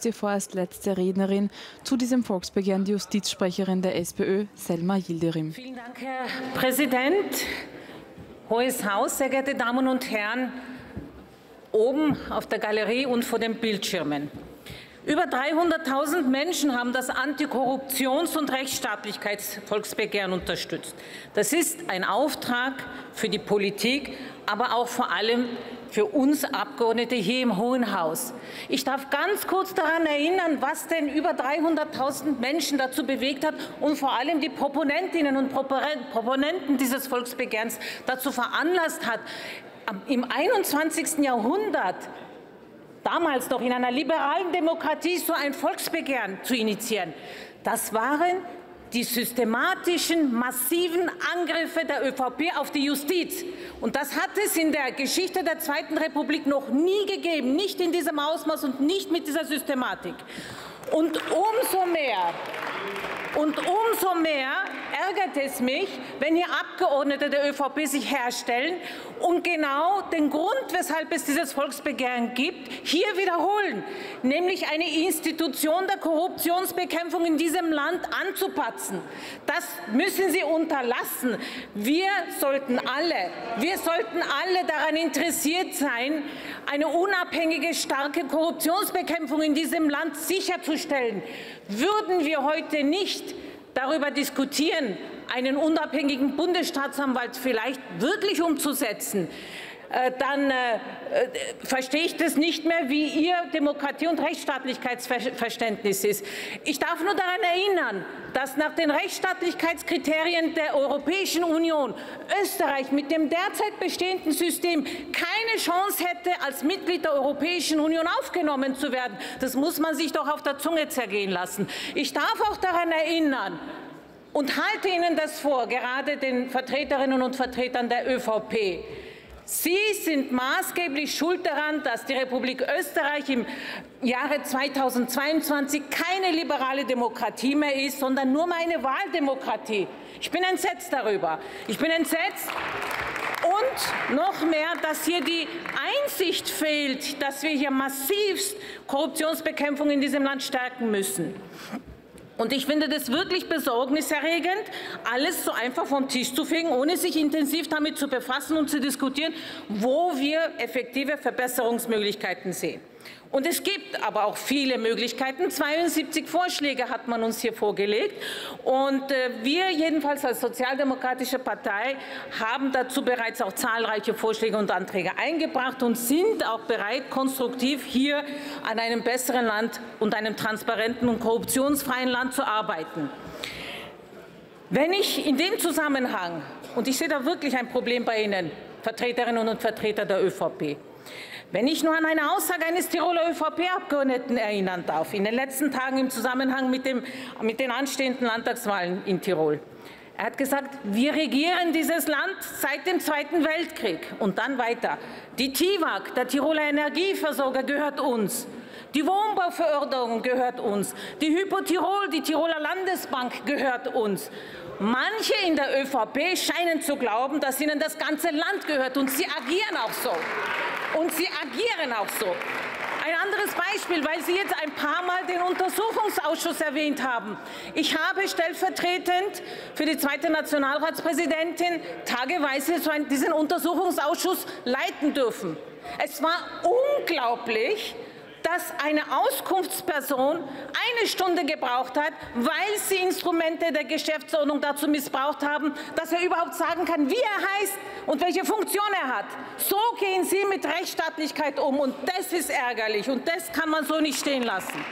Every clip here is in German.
begrüße vorerst letzte Rednerin zu diesem Volksbegehren, die Justizsprecherin der SPÖ, Selma Yildirim. Vielen Dank, Herr Präsident. Hohes Haus, sehr geehrte Damen und Herren, oben auf der Galerie und vor den Bildschirmen. Über 300.000 Menschen haben das Antikorruptions- und Rechtsstaatlichkeitsvolksbegehren unterstützt. Das ist ein Auftrag für die Politik, aber auch vor allem für uns Abgeordnete hier im Hohen Haus. Ich darf ganz kurz daran erinnern, was denn über 300.000 Menschen dazu bewegt hat und vor allem die Proponentinnen und Proponenten dieses Volksbegehrens dazu veranlasst hat, im 21. Jahrhundert, damals noch in einer liberalen Demokratie, so ein Volksbegehren zu initiieren. Das waren die systematischen, massiven Angriffe der ÖVP auf die Justiz. Und das hat es in der Geschichte der Zweiten Republik noch nie gegeben, nicht in diesem Ausmaß und nicht mit dieser Systematik. Und umso mehr ärgert es mich, wenn hier Abgeordnete der ÖVP sich herstellen und genau den Grund, weshalb es dieses Volksbegehren gibt, hier wiederholen, nämlich eine Institution der Korruptionsbekämpfung in diesem Land anzupatzen. Das müssen Sie unterlassen. Wir sollten alle daran interessiert sein, eine unabhängige, starke Korruptionsbekämpfung in diesem Land sicherzustellen. Würden wir heute nicht darüber diskutieren, einen unabhängigen Bundesstaatsanwalt vielleicht wirklich umzusetzen, dann verstehe ich das nicht mehr, wie Ihr Demokratie- und Rechtsstaatlichkeitsverständnis ist. Ich darf nur daran erinnern, dass nach den Rechtsstaatlichkeitskriterien der Europäischen Union Österreich mit dem derzeit bestehenden System keine Chance hätte, als Mitglied der Europäischen Union aufgenommen zu werden. Das muss man sich doch auf der Zunge zergehen lassen. Ich darf auch daran erinnern und halte Ihnen das vor, gerade den Vertreterinnen und Vertretern der ÖVP. Sie sind maßgeblich schuld daran, dass die Republik Österreich im Jahre 2022 keine liberale Demokratie mehr ist, sondern nur eine Wahldemokratie. Ich bin entsetzt darüber. Ich bin entsetzt und noch mehr, dass hier die Einsicht fehlt, dass wir hier massivst Korruptionsbekämpfung in diesem Land stärken müssen. Und ich finde das wirklich besorgniserregend, alles so einfach vom Tisch zu fegen, ohne sich intensiv damit zu befassen und zu diskutieren, wo wir effektive Verbesserungsmöglichkeiten sehen. Und es gibt aber auch viele Möglichkeiten. 72 Vorschläge hat man uns hier vorgelegt. Und wir jedenfalls als Sozialdemokratische Partei haben dazu bereits auch zahlreiche Vorschläge und Anträge eingebracht und sind auch bereit, konstruktiv hier an einem besseren Land und einem transparenten und korruptionsfreien Land zu arbeiten. Wenn ich in dem Zusammenhang, und ich sehe da wirklich ein Problem bei Ihnen, Vertreterinnen und Vertreter der ÖVP, wenn ich nur an eine Aussage eines Tiroler ÖVP-Abgeordneten erinnern darf, in den letzten Tagen im Zusammenhang mit den anstehenden Landtagswahlen in Tirol. Er hat gesagt, wir regieren dieses Land seit dem Zweiten Weltkrieg. Und dann weiter. Die TIWAG, der Tiroler Energieversorger, gehört uns. Die Wohnbauförderung gehört uns. Die Hypo Tirol, die Tiroler Landesbank, gehört uns. Manche in der ÖVP scheinen zu glauben, dass ihnen das ganze Land gehört, und sie agieren auch so. Ein anderes Beispiel, weil Sie jetzt ein paar Mal den Untersuchungsausschuss erwähnt haben. Ich habe stellvertretend für die zweite Nationalratspräsidentin tageweise diesen Untersuchungsausschuss leiten dürfen. Es war unglaublich, dass eine Auskunftsperson 1 Stunde gebraucht hat, weil sie Instrumente der Geschäftsordnung dazu missbraucht haben, dass er überhaupt sagen kann, wie er heißt und welche Funktion er hat. So gehen Sie mit Rechtsstaatlichkeit um, und das ist ärgerlich, und das kann man so nicht stehen lassen.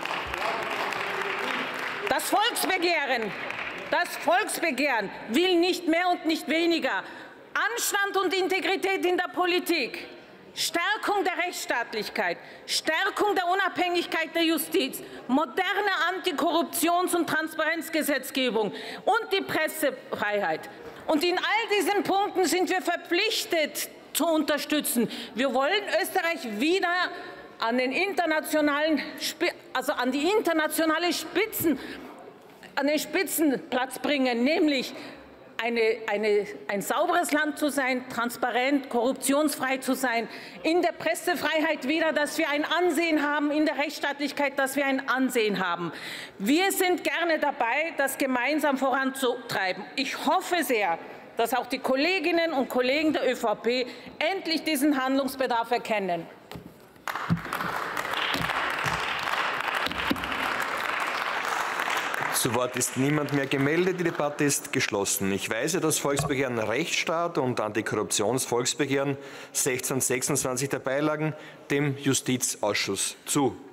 Das Volksbegehren will nicht mehr und nicht weniger Anstand und Integrität in der Politik, Stärkung der Rechtsstaatlichkeit, Stärkung der Unabhängigkeit der Justiz, moderne Antikorruptions- und Transparenzgesetzgebung und die Pressefreiheit. Und in all diesen Punkten sind wir verpflichtet zu unterstützen. Wir wollen Österreich wieder an den internationalen, an den Spitzenplatz bringen, nämlich ein sauberes Land zu sein, transparent, korruptionsfrei zu sein, in der Pressefreiheit wieder, dass wir ein Ansehen haben, in der Rechtsstaatlichkeit, dass wir ein Ansehen haben. Wir sind gerne dabei, das gemeinsam voranzutreiben. Ich hoffe sehr, dass auch die Kolleginnen und Kollegen der ÖVP endlich diesen Handlungsbedarf erkennen. Zu Wort ist niemand mehr gemeldet. Die Debatte ist geschlossen. Ich weise das Volksbegehren Rechtsstaat und Antikorruptionsvolksbegehren 1626 der Beilagen dem Justizausschuss zu.